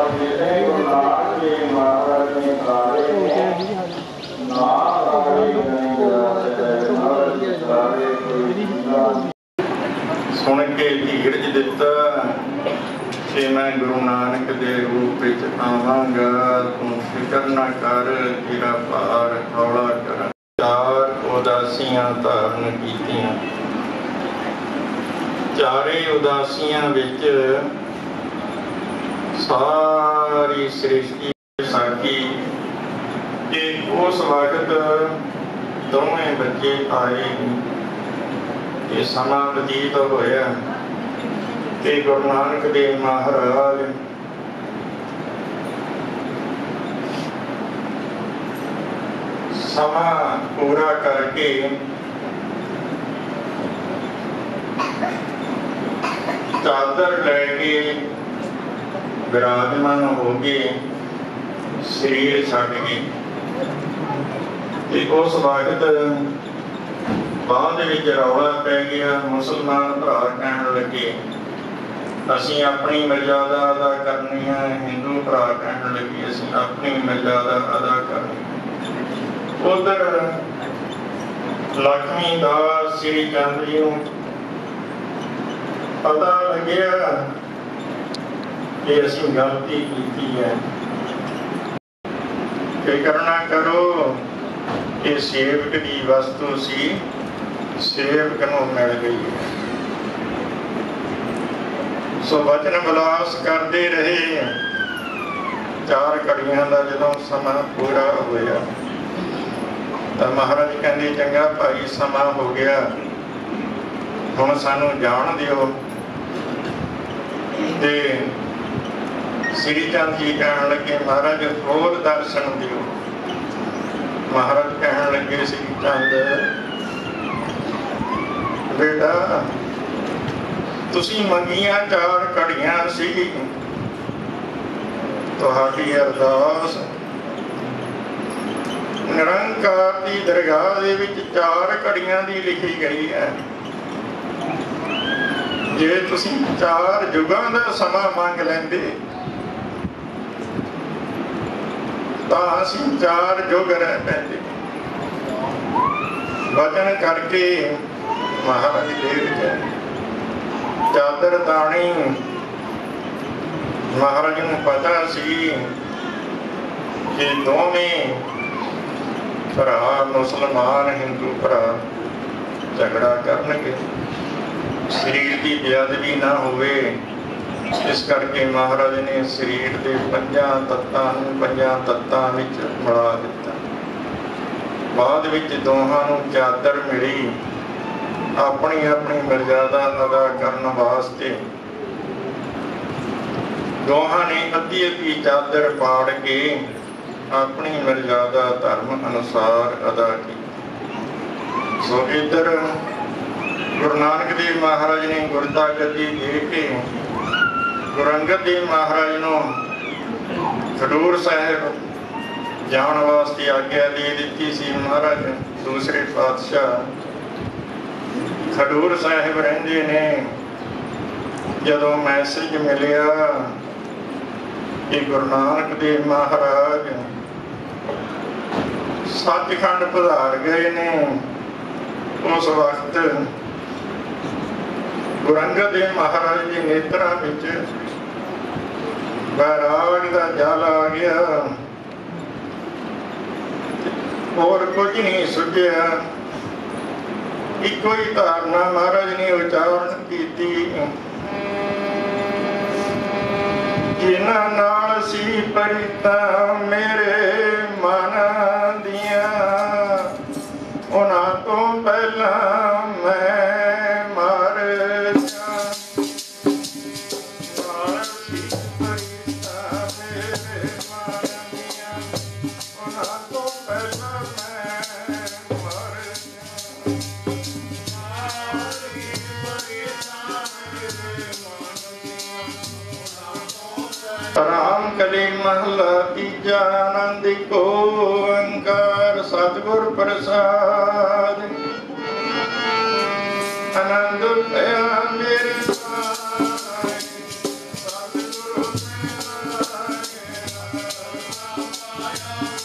सुन के धीरज दिता कि मैं गुरु नानक दे रूप विच आवांगा, तू फिकर न कर, तेरा भार हौला कर। चार उदासियां धारण कीतियां, चारे उदासियां विच सारी सृष्टि साकी कि उस वक्त दोवें बच्चे आए। ये समा बतीत होया कि गुरु नानक देव महाराज समा पूरा करके चादर लैके विराजमान हो गए, शरीर छड्ड गए। उस वक्त बाद विच रौला पै गया। मुसलमान भरा कहण लगे असीं अपनी मर्यादा अदा करनी है, हिंदू भरा कहण लगे असीं अपनी मर्यादा अदा करनी। उधर लक्ष्मी दास श्री चंद जी नूं पता लग्या कि असीं गलती कीती है, कि करना करो। ये सेवक की वस्तु सी, सेवक नूं मिल गई है। सो वचन विलास करते रहे। चार घड़ियां का जदों समा पूरा होया तो महाराज कहते चंगा भाई समा हो गया, हुण सानू जाण दिओ। ते श्री चंद जी कहण लगे महाराज होर दर्शन दिओ। महाराज कहण लगे श्री चंद बेटा तुसी मंगियां चार घड़ियां सी, तुहाडी अरदास निरंकार दी दरगाह दे विच चार घड़ियां दी लिखी गई है। जे तुसी चार युगां दा समा मंग लैंदे तां असीं चार युग रह पैंदे। वचन करके महाराज देव चादर ताणी। महाराज नूं पता सी कि दोवें भरा मुसलमान हिंदू भरा झगड़ा करनगे, शरीर की बेअदबी ना होवे। इस करके महाराज ने शरीर के पंजां तत्तां विच मिला दिता। बाद विच दोहां नूं चादर मिली अपनी अपनी मर्यादा अदा करने वास्ते। दोहां ने अद्धी अद्धी चादर पाड़ के अपनी मर्यादा धर्म अनुसार अदा की। सो इधर गुरु नानक देव महाराज ने गुरता गद्दी दे के गुरु अंगद देव महाराज नूं खडूर साहिब जाण वास्ते आग्या दे दित्ती सी। महाराज दूसरे पातशाह खडूर साहिब रहिंदे ने। जदों मैसेज मिलिया कि गुरु नानक देव महाराज सचखंड पधार गए ने, उस वक्त गुरु अंगद देव महाराज के नेत्रा विच वैराग का जल आ गया, और कुछ नहीं सुझिया। इको ही धारणा महाराज ने उच्चारण की, जिन्हां नाल सी प्रीतां मेरे मन दियां, उन्हां तो पहला मैं मर जां। नाल सी प्रीतां मेरे मन दियां, उन्हां तो पहला मैं मर जां। नाल सी प्रीतां मेरे मन दियां, उन्हां तो पहला। राम कली महला तीजा। आनंद को ओंकार सतगुर प्रसाद। आनंद भया मेरे सतगुरु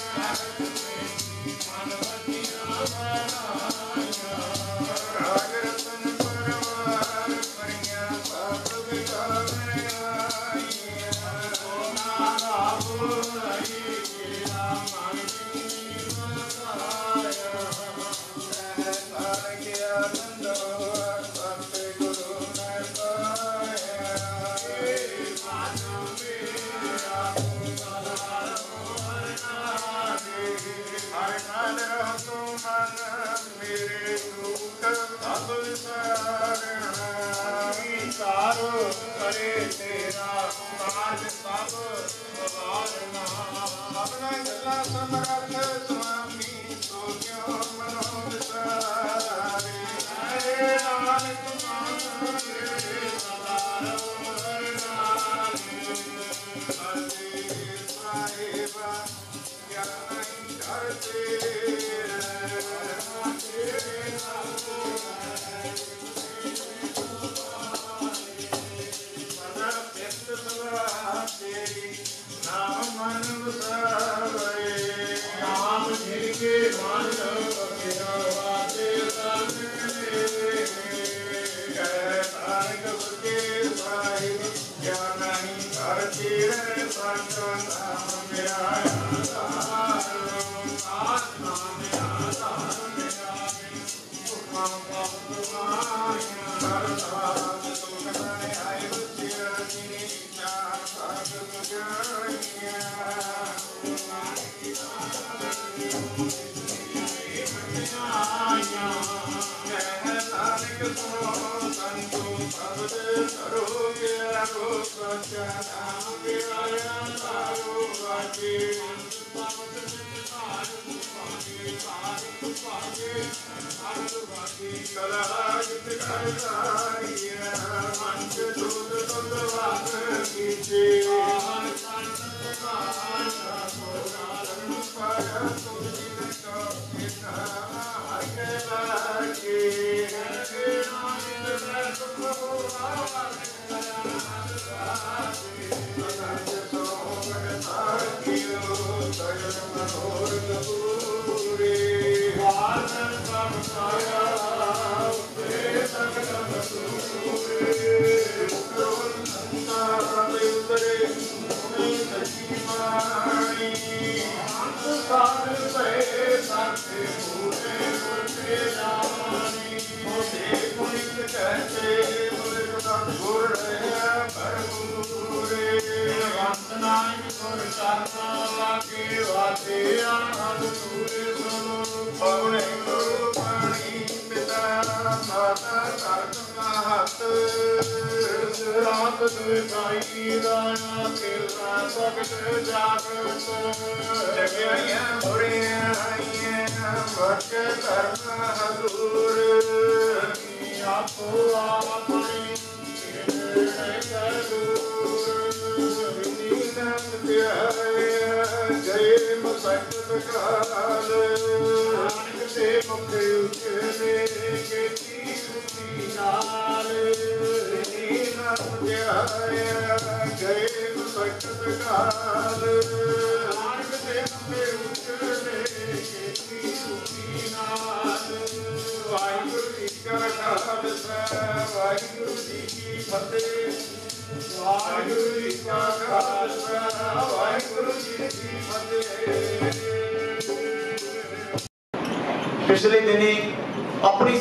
पिछले दिनी अपनी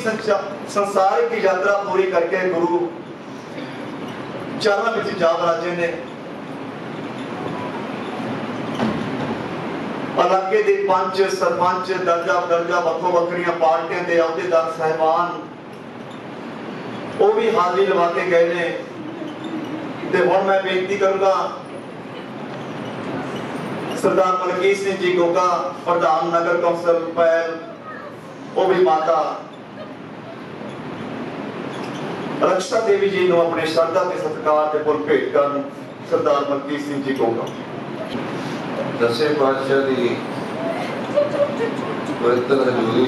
संसारिक यात्रा पूरी करके गुरु चरणों में जा राजे ने इलाके के पंच सरपंच दर्जा दर्जा वक्ो वक्रिया पार्टियां के अहदेदार साहिबान वो भी हाजिरी लगा के गए ने। ते हुण मैं बेनती करूंगा सरदार मलकीत सिंह जी गोगा प्रधान नगर कौंसल पैल वो भी माता रक्षा देवी जी को अपने श्रद्धा के सत्कार के फुल भेंट कर सरदार मलकीत सिंह जी गोगा। दसे पातशाह की पवित्र हजूरी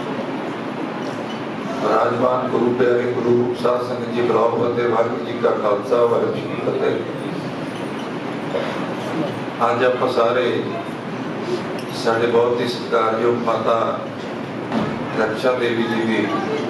राजमान गुरु प्यारे गुरु साध संगत जी बुलाओ फतेह। वाहिगुरू जी का खालसा वाहिगुरू जी की फतेह। अज आप सारे साढ़े बहुत ही सत्कारयोग माता रक्षा देवी जी की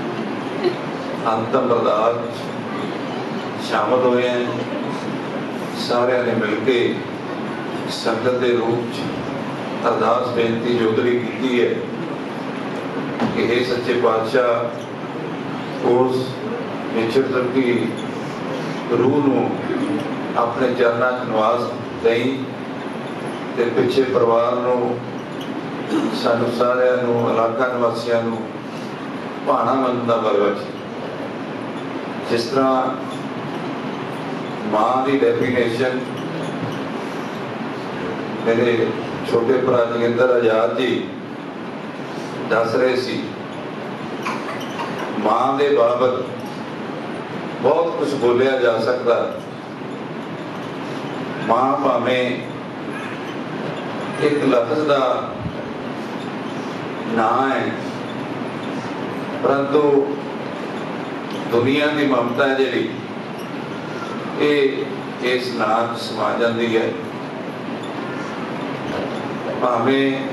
अंतिम अरदास शामिल हुए हैं। सारे ने मिलके संगत के रूप च अरदास बेनती जोदरी की है कि हे सच्चे पातशाह उस विचरतर की रूह नूं अपने चरणों च निवास देई ते पिछे परिवार नूं सानू सारिਆਂ ਨੂੰ इलाका निवासियों ਨੂੰ भाणा मनन दा बल बख्शे। जिस तरह मां की डेफिनेशन मेरे छोटे भरा जोगिंदर आजाद जी दस रहे सी, मां के बाबत बहुत कुछ बोलिया जा सकता। मां भावें एक लफ्ज का ना है, परंतु दुनिया की ममता है जी इस नाम समा जाती है। भावें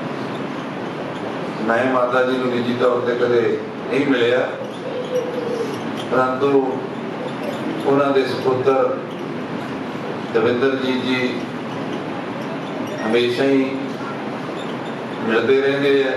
मैं माता जी को निजी तौर पर कदे नहीं मिलिया, परंतु उन्होंने सपुत्र दविंदर जी हमेशा ही मिलते रहते हैं।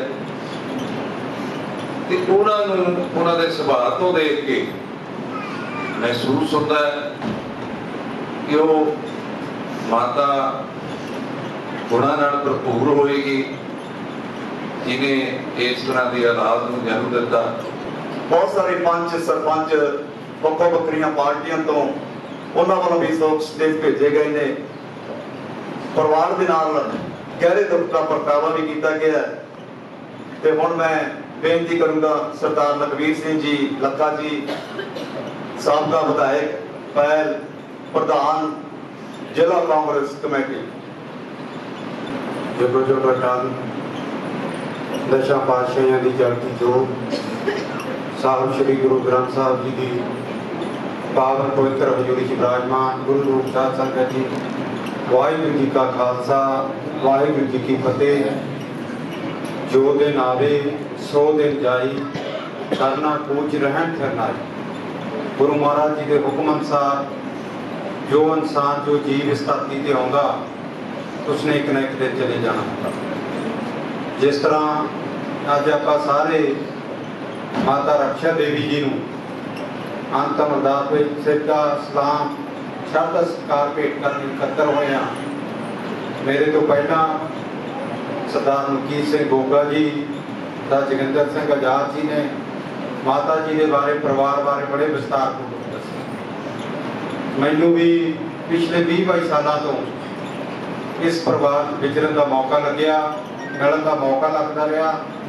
तो उन्होंने सुभाव तो देख के महसूस होता है कि वो माता गुणा नाल भरपूर होएगी जिन्हें इस तरह की औलाद को जन्म दिता। बहुत सारे पंच सरपंच ਵੱਖੋ ਵੱਖਰੀਆਂ पार्टियां तो उन्होंने वालों भी सोच संदेश भेजे गए ने। परिवार के नाल गहरे दुख का प्रगटावा भी किया गया। तो हुण मैं बेनती करूँगा सरदार लखवीर सिंह जी लक्का जी साबका विधायक पहल प्रधान जिला कांग्रेस कमेटी जगो जो अकाल दशा पातशाहियों की जगती जोत साहब श्री गुरु ग्रंथ साहब जी की पावन पवित्र हजूरी च विराजमान गुरु रूप साध संगत जी, वाहिगुरू जी का खालसा वाहिगुरू जी की फतेह। जो दिन आवे सौ दिन जाई करना कूच रहन ठहरनाई। गुरु महाराज जी के हुक्म अनुसार जो इंसान जो जीव इस धरती ते आउंदा उसने एक न एक दिन चले जाना होगा। जिस तरह अज आपां सारे माता रक्षा देवी जी नूं अंतिम अरदास में सिद्धा सलाम शरधा सत्कार भेंट करने इकट्ठे हुए हैं। मेरे तो पहला सरदार मलकीत सिंह गोगा जी दा जोगिंदर सिंह आजाद जी ने माता जी के बारे परिवार बारे बड़े विस्तार पूर्वक दस्सिया। मैनू भी पिछले 20-22 सालों तो इस परिवार विचरण का मौका लग्या, मिलन का मौका लगता रहा।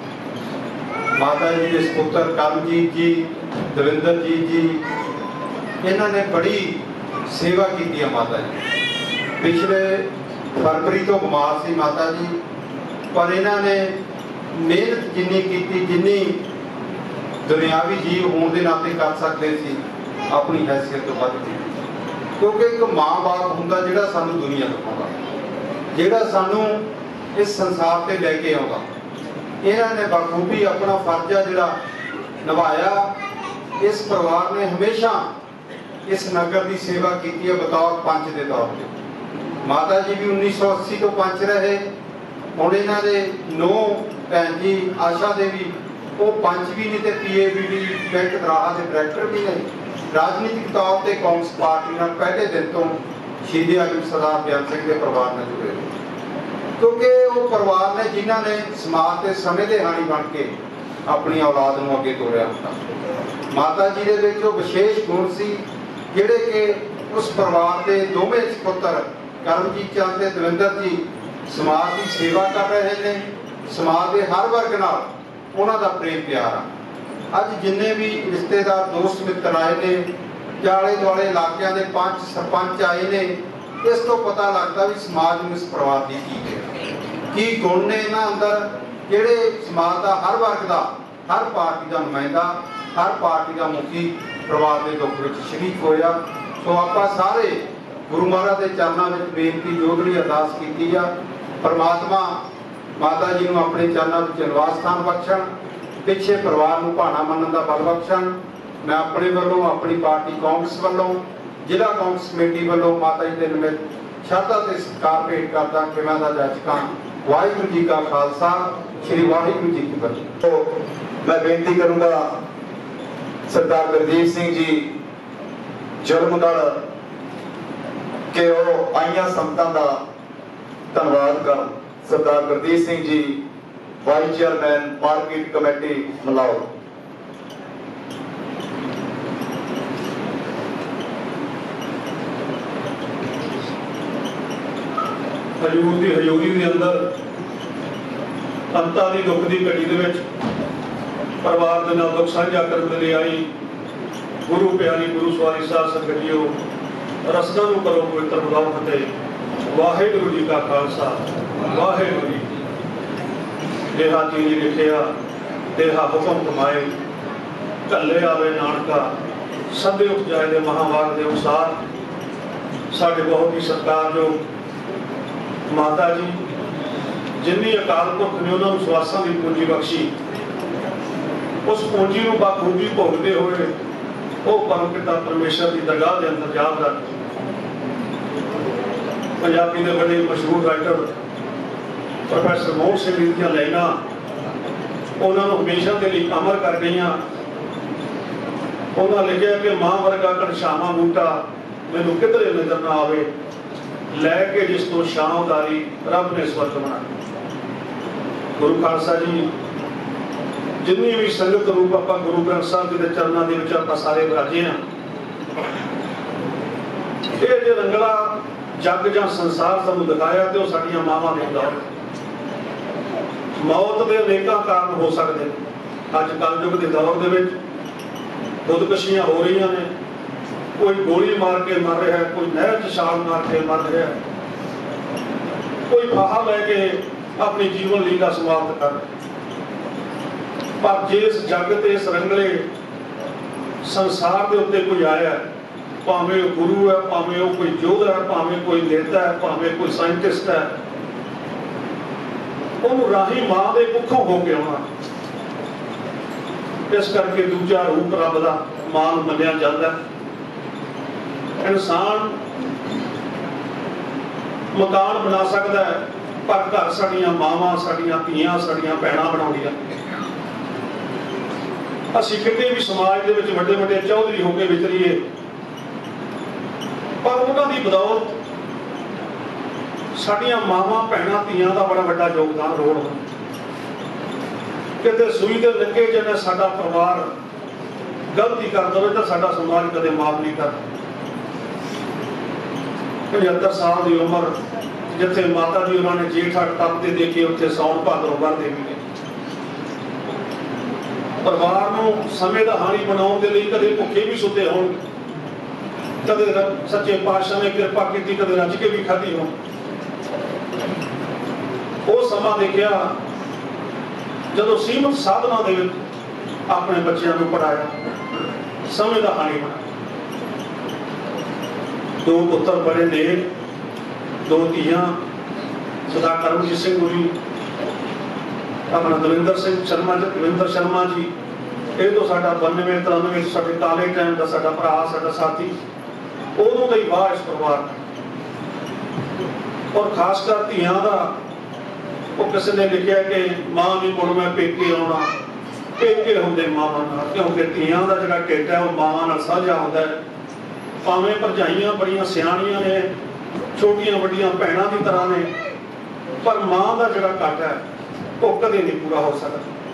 माता जी के सपुत्र करमजीत जी दविंदर जी इन्होंने बड़ी सेवा की है। माता जी पिछले फरवरी तो बीमार सी माता जी, पर इन्होंने मेहनत जिन्नी की जिन्नी दुनियावी जीव होने के नाते कर सकते सी अपनी हैसियत तो वध की। क्योंकि एक माँ बाप होंदा जिहड़ा सानू दुनिया दिखाउंदा, जिहड़ा सानू इस संसार ते लैके आउंदा। इन्होंने बखूबी अपना फर्ज है जिहड़ा निभाया। इस परिवार ने हमेशा इस नगर की सेवा की है बतौर पंच के तौर पर। माता जी भी 1980 तो पंच रहे। हुण इन्हां दे नौ भैन जी आशा देवी वो पंच भी नहीं, तो PABD बैंक दराहा के डायरैक्टर भी नहीं। राजनीतिक तौर पर कांग्रेस पार्टी नाल पहले दिन तो शहीद आजम सरदार बयान सिंह के परिवार ने जुड़े, क्योंकि वो परिवार ने जिन्हों ने समाज के समय के हानी बन के अपनी औलाद को अगे तोड़िया होता। माता जी के विच विशेष गुण सी जिहड़े कि उस परिवार के दोवें सपुत्र करमजीत चंद ते दविंदर जी समाज की सेवा कर रहे हैं। समाज के हर वर्ग नाल उन्हां दा प्रेम प्यार आ। अज जिन्ने भी रिश्तेदार दोस्त मित्र आए ने, आले दुआले इलाकों के पंच सरपंच आए ने, इस तो पता लगता भी समाज में इस परिवार की गुण ने इन्हां अंदर जिहड़े समाज का हर वर्ग का हर पार्टी का नुमाइंदा हर पार्टी का मुखी परिवार के दुख में शरीक होया। सो आप सारे गुरु महाराज के चरणों में बेनती जोदड़ी अरदास की परमात्मा ਮਾਤਾ ਜੀ ਨੂੰ ਆਪਣੇ ਚਰਨਾਂ ਵਿੱਚ ਨਿਵਾਸ ਸਥਾਨ ਬਖਸ਼ਣ, ਪਿੱਛੇ ਪਰਿਵਾਰ ਨੂੰ ਭਾਣਾ ਮੰਨਣ ਦਾ ਬਲ ਬਖਸ਼ਣ। ਮੈਂ ਆਪਣੇ ਵੱਲੋਂ, ਆਪਣੀ ਪਾਰਟੀ ਕਾਂਗਰਸ ਵੱਲੋਂ, ਜ਼ਿਲ੍ਹਾ ਕਾਂਗਰਸ ਕਮੇਟੀ ਵੱਲੋਂ ਮਾਤਾ ਜੀ ਦੇ ਨਿਮਿਤ ਸ਼ਰਧਾ ਤੇ ਸਤਿਕਾਰ ਭੇਟ ਕਰਦਾ ਕਿ ਮੈਂ ਦਾ ਜਾਚਕਾਂ। ਵਾਹਿਗੁਰੂ ਜੀ ਕਾ ਖਾਲਸਾ, ਸ੍ਰੀ ਵਾਹਿਗੁਰੂ ਜੀ ਕੀ ਫਤਿਹ। मैं बेनती करूंगा सरदार गुरजीत सिंह जी जलमगढ़ के वो आईया संगतां दा धन्नवाद कर। Sardar Gurjeet Singh ji vice chairman market committee मलाओ। हजूर की हजूरी के अंदर अंतां दी दुख की घड़ी दे विच परिवार के नाल दुख साझा करने के लिए आई गुरु प्यारी गुरु सवारी साध संगत जीओ, रसना नूं करो पवित्र बुलाओ फतेह। वाहिगुरू जी का खालसा, वाहिगुरू जी। देहा चीज लिखिया देहा हुक्म कमाए, घल्ले आवे नानका सभे उठ जाए दे महावाग के अनुसार। साडे बहुत ही सत्कारयोग माता जी जिन्नी अकाल पुरख ने उन्होंने विश्वासां की पूंजी बख्शी, उस पूंजी को बाखूबी भोगते हुए वो परम पिता परमेश्वर की दरगाह के अंदर जाकर पंजाबी के बड़े मशहूर राइटर प्रोफैसर मोहन सिंह जी दी लाइना उन्होंने हमेशा के लिए अमर कर गई। उन्होंने लिखा कि मां वर्गा घनश्यामा बूटा मैनू किधरे नजर ना आवे, लैके जिस तो शां उदारी रब ने स्वर्ग बनाया। गुरु खालसा जी जिन्नी भी संगत रूप आप गुरु ग्रंथ साहब जी के चरणों के आप सारे विराजे हैं। ये जो रंगला जग या संसार सानू दिखाया तो साडियां मावां ने दौर मौत के अनेकों कारण हो सकते हैं। अज कलयुग के दौर के खुदकशियां हो रही ने, कोई गोली मार के मर रहा है, कोई नहर च छाल मार के मर रहा है, कोई फाहा लैके अपनी जीवन लीला समाप्त कर। पर जिस जग ते इस रंगले संसार के उत्ते कोई आया, भावें वो गुरु है, भावें वो कोई योद्धा है, भावें कोई नेता है, भावें कोई साइंटिस्ट है, उन्होंने राही मां के कुखों होके आना। इस करके दूजा रूप रब का मां मन्निया जाता है। इंसान मकान बना सकता है पर घर साडियां मावां, साडियां धीआं, साडियां भैणां बनाउंदियां। असीं किते भी समाज दे विच वड्डे वड्डे चौधरी होके विचरीए पर उन्हां दी बदौलत साडियां मावां, भैणां, धीआं दा बड़ा वड्डा योगदान रोल है। किते सूई दे लगे जिन्हें साडा परिवार गलती कर दे तो साडा समाज कदे माफ नहीं करता। 75 साल की उम्र जिथे माता जी उन्होंने जेठ अठ तपते देखे उत्थे सौण भादरों भरते भी ने। परिवार को समय का हानि बनाने के लिए कदे भुखे भी सुते हो, कदे सच्चे पातशाह ने कृपा की, कदे रज के भी खाधी हो। वो समा देखा जदों सीमित साधना दे अपने बच्चों को पढ़ाया, समय का हानि बना। 2 पुत्र बड़े नेक, 2 धीआं, सरदार करमजीत सिंह गुरी, अपना दविंदर शर्मा जी, ये तो साडा 92-93 साडे काले टाइम का साडा भरा, साडा साथी, उदों का ही वाह इस परिवार। और खासकर धीआं का वो किसी ने लिखा कि मां भी मुड़ मैं पेके आना, पेके होंदे मावां नाल, क्योंकि धीआं का जिहड़ा ढिड है वो मावां नाल साझा होंदा है। भावें भरजाइयां बड़ियां सियाणियां ने, छोटियां वड्डियां भैणां की तरह ने, पर मां का जिहड़ा घट है वो कदे नहीं पूरा हो सकता।